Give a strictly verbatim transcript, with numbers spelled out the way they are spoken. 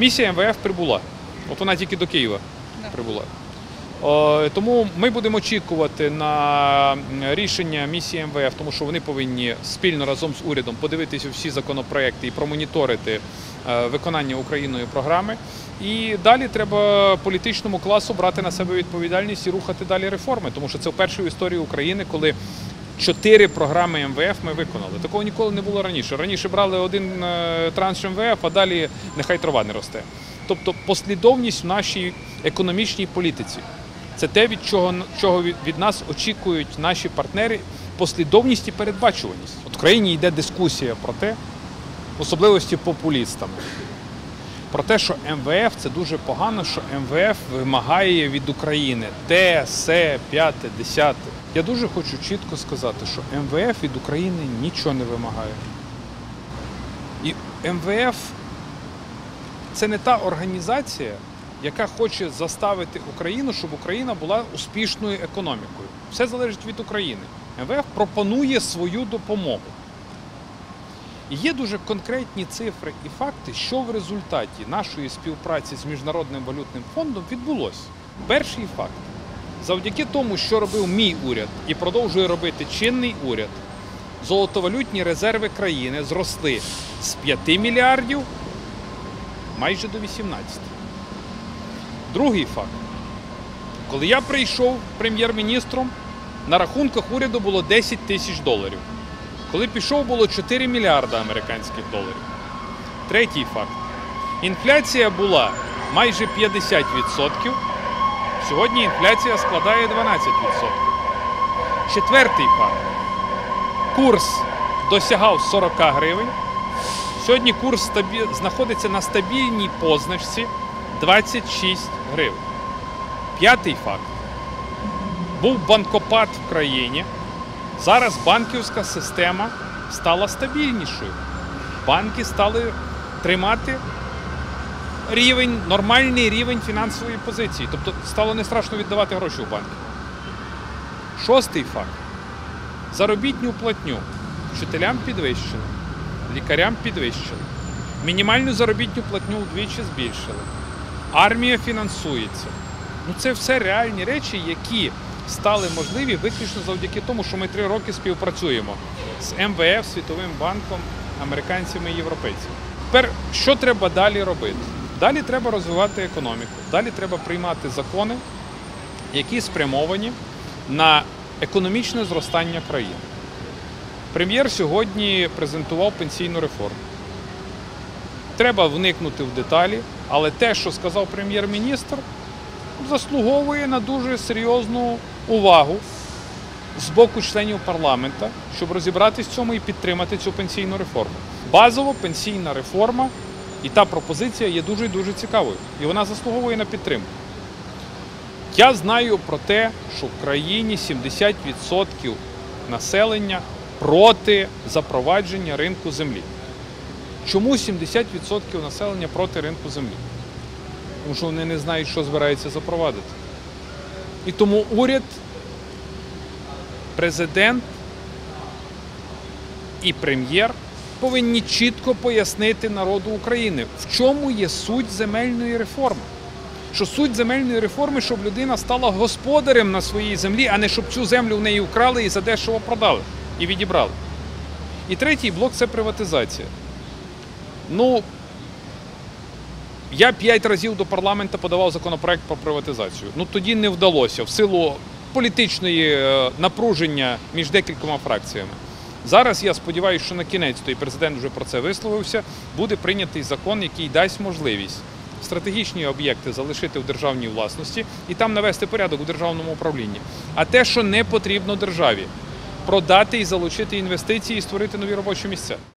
Місія ем ве еф прибула. От вона тільки до Києва прибула. Тому ми будемо очікувати на рішення місії ем ве еф, тому що вони повинні спільно разом з урядом подивитися всі законопроекти і промоніторити виконання Україною програми. І далі треба політичному класу брати на себе відповідальність і рухати далі реформи, тому що це вперше в історії України, коли чотири програми ем ве еф ми виконали. Такого ніколи не було раніше. Раніше брали один транш ем ве еф, а далі нехай трава не росте. Тобто послідовність в нашій економічній політиці. Це те, від чого, чого від нас очікують наші партнери, послідовність і передбачуваність. От в країні йде дискусія про те, в особливості популістами, про те, що ем ве еф – це дуже погано, що ем ве еф вимагає від України те, се, п'яте, десяте. Я дуже хочу чітко сказати, що ем ве еф від України нічого не вимагає. І ем ве еф – це не та організація, яка хоче заставити Україну, щоб Україна була успішною економікою. Все залежить від України. ем ве еф пропонує свою допомогу. І є дуже конкретні цифри і факти, що в результаті нашої співпраці з Міжнародним валютним фондом відбулося. Перший факт. Завдяки тому, що робив мій уряд і продовжує робити чинний уряд, золотовалютні резерви країни зросли з п'яти мільярдів майже до вісімнадцяти. Другий факт. Коли я прийшов прем'єр-міністром, на рахунках уряду було десять тисяч доларів. Коли пішов, було чотири мільярда американських доларів. Третій факт. Інфляція була майже п'ятдесят відсотків. Сьогодні інфляція складає дванадцять відсотків. Четвертий факт. Курс досягав сорок гривень. Сьогодні курс стабі... знаходиться на стабільній позначці двадцять шість гривень. П'ятий факт. Був банкопад в країні. Зараз банківська система стала стабільнішою. Банки стали тримати рівень, нормальний рівень фінансової позиції. Тобто стало не страшно віддавати гроші в банки. Шостий факт. Заробітну платню вчителям підвищили, лікарям підвищили. Мінімальну заробітну платню вдвічі збільшили. Армія фінансується. Ну, це все реальні речі, які стали можливі виключно завдяки тому, що ми три роки співпрацюємо з ем ве еф, Світовим банком, американцями і європейцями. Тепер, що треба далі робити? Далі треба розвивати економіку, далі треба приймати закони, які спрямовані на економічне зростання країни. Прем'єр сьогодні презентував пенсійну реформу. Треба вникнути в деталі, але те, що сказав прем'єр-міністр, заслуговує на дуже серйозну увагу з боку членів парламенту, щоб розібратися в цьому і підтримати цю пенсійну реформу. Базово пенсійна реформа і та пропозиція є дуже-дуже цікавою, і вона заслуговує на підтримку. Я знаю про те, що в країні сімдесят відсотків населення проти запровадження ринку землі. Чому сімдесят відсотків населення проти ринку землі? Тому що вони не знають, що збираються запровадити. І тому уряд, президент і прем'єр повинні чітко пояснити народу України, в чому є суть земельної реформи. Що суть земельної реформи, щоб людина стала господарем на своїй землі, а не щоб цю землю в неї вкрали і задешево продали, і відібрали. І третій блок – це приватизація. Ну, я п'ять разів до парламенту подавав законопроект про приватизацію. Ну, тоді не вдалося, в силу політичної напруження між декількома фракціями. Зараз я сподіваюся, що на кінець, то і президент вже про це висловився, буде прийнятий закон, який дасть можливість стратегічні об'єкти залишити в державній власності і там навести порядок у державному управлінні. А те, що не потрібно державі, продати і залучити інвестиції і створити нові робочі місця.